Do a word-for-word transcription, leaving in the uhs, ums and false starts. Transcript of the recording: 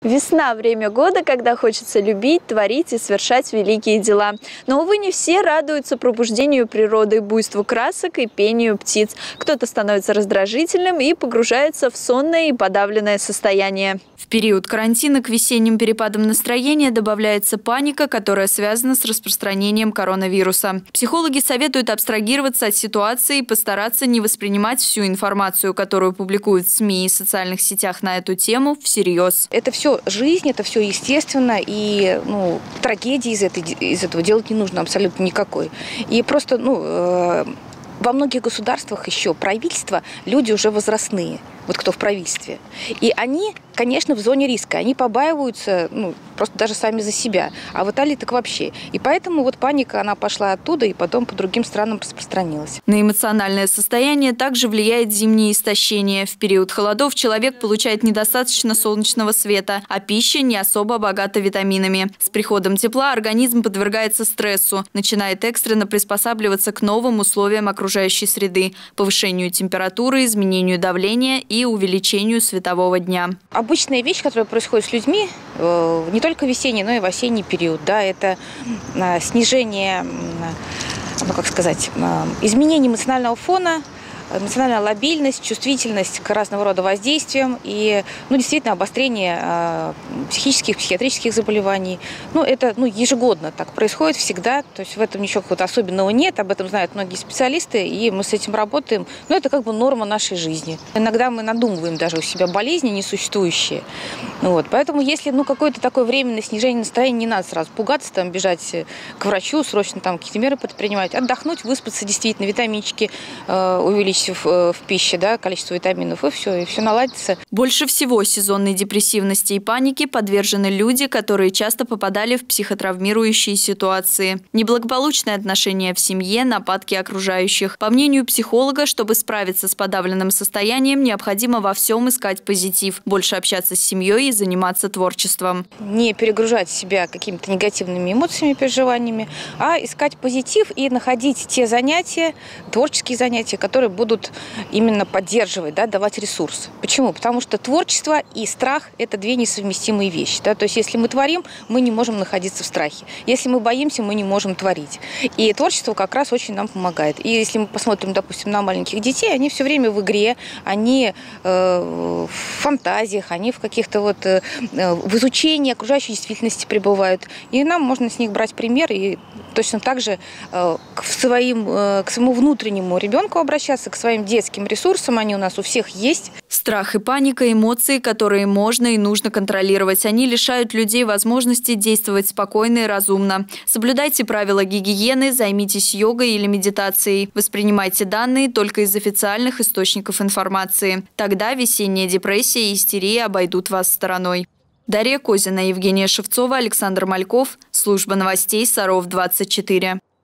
Весна – время года, когда хочется любить, творить и совершать великие дела. Но, увы, не все радуются пробуждению природы, буйству красок и пению птиц. Кто-то становится раздражительным и погружается в сонное и подавленное состояние. В период карантина к весенним перепадам настроения добавляется паника, которая связана с распространением коронавируса. Психологи советуют абстрагироваться от ситуации и постараться не воспринимать всю информацию, которую публикуют в СМИ и социальных сетях на эту тему, всерьез. Это все жизнь, это все естественно, и ну, трагедии из, этой, из этого делать не нужно абсолютно никакой. И просто ну, э, во многих государствах еще правительства люди уже возрастные, вот кто в правительстве. И они, конечно, в зоне риска, они побаиваются ну, просто даже сами за себя. А в Италии так вообще. И поэтому вот паника, она пошла оттуда и потом по другим странам распространилась. На эмоциональное состояние также влияет зимнее истощение. В период холодов человек получает недостаточно солнечного света, а пища не особо богата витаминами. С приходом тепла организм подвергается стрессу, начинает экстренно приспосабливаться к новым условиям окружающей среды, повышению температуры, изменению давления и увеличению светового дня. Обычная вещь, которая происходит с людьми, не только в весенний, но и в осенний период, да, это снижение, ну, как сказать, изменение эмоционального фона, эмоциональная лобильность, чувствительность к разного рода воздействиям и ну, действительно обострение э, психических, психиатрических заболеваний. Ну, это ну, ежегодно так происходит всегда, то есть в этом ничего какого-то особенного нет, об этом знают многие специалисты, и мы с этим работаем. Но это как бы норма нашей жизни. Иногда мы надумываем даже у себя болезни несуществующие. Вот. Поэтому если ну, какое-то такое временное снижение настроения, не надо сразу пугаться, там, бежать к врачу, срочно там какие-то меры предпринимать, отдохнуть, выспаться, действительно, витаминчики э, увеличить В, в пище, да, количество витаминов, и все, и все наладится. Больше всего сезонной депрессивности и паники подвержены люди, которые часто попадали в психотравмирующие ситуации. Неблагополучное отношение в семье, нападки окружающих. По мнению психолога, чтобы справиться с подавленным состоянием, необходимо во всем искать позитив, больше общаться с семьей и заниматься творчеством. Не перегружать себя какими-то негативными эмоциями, переживаниями, а искать позитив и находить те занятия, творческие занятия, которые будут будут именно поддерживать, да, давать ресурс. Почему? Потому что творчество и страх – это две несовместимые вещи. Да? То есть если мы творим, мы не можем находиться в страхе. Если мы боимся, мы не можем творить. И творчество как раз очень нам помогает. И если мы посмотрим, допустим, на маленьких детей, они все время в игре, они э, в фантазиях, они в каких-то вот э, в изучении окружающей действительности пребывают. И нам можно с них брать пример и точно так же э, к, своим, э, к своему внутреннему ребенку обращаться, к своим детским ресурсам, они у нас у всех есть. Страх и паника – эмоции, которые можно и нужно контролировать. Они лишают людей возможности действовать спокойно и разумно. Соблюдайте правила гигиены, займитесь йогой или медитацией. Воспринимайте данные только из официальных источников информации. Тогда весенняя депрессия и истерия обойдут вас стороной. Дарья Козина, Евгения Шевцова, Александр Мальков. Служба новостей Саров двадцать четыре.